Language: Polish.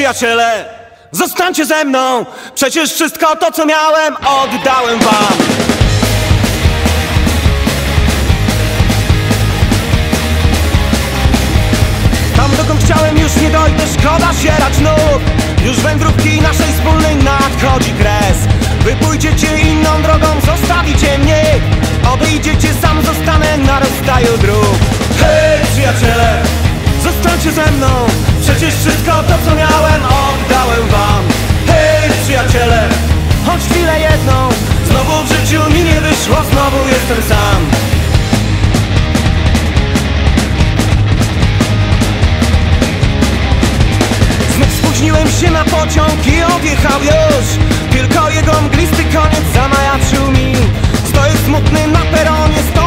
przyjaciele, zostańcie ze mną. Przecież wszystko to, co miałem, oddałem wam. Tam, dokąd chciałem, już nie dojdę, szkoda sierać nóg. Już wędrówki naszej wspólnej nadchodzi kres. Wy pójdziecie inną drogą, zostawicie mnie. Odejdziecie, sam zostanę na rozstaju dróg. Hej, przyjaciele, zostańcie ze mną. Przecież wszystko to, co miałem, oddałem wam. Hej, przyjaciele, choć chwilę jedną. Znowu w życiu mi nie wyszło, znowu jestem sam. Znów spóźniłem się na pociąg i odjechał już. Tylko jego mglisty koniec zamajaczył mi. Stoję smutny na peronie,